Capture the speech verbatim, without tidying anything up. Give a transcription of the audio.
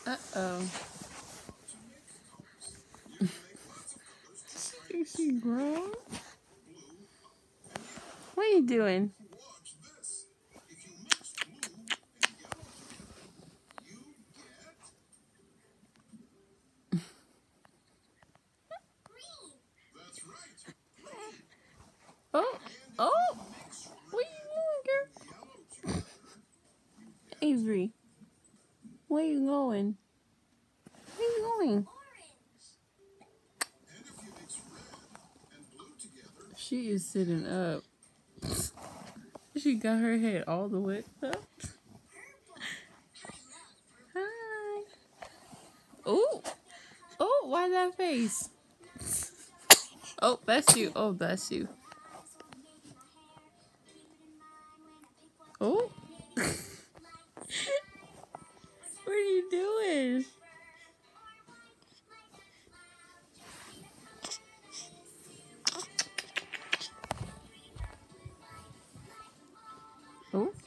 Uh-oh. Is she grown? What are you doing? Oh, oh, what are you doing, girl? Avery, where you going? Where you going? She is sitting up. She got her head all the way up. Hi. Oh, oh, why that face? Oh, that's you. Oh, that's you. Oh. What are you doing? Oh.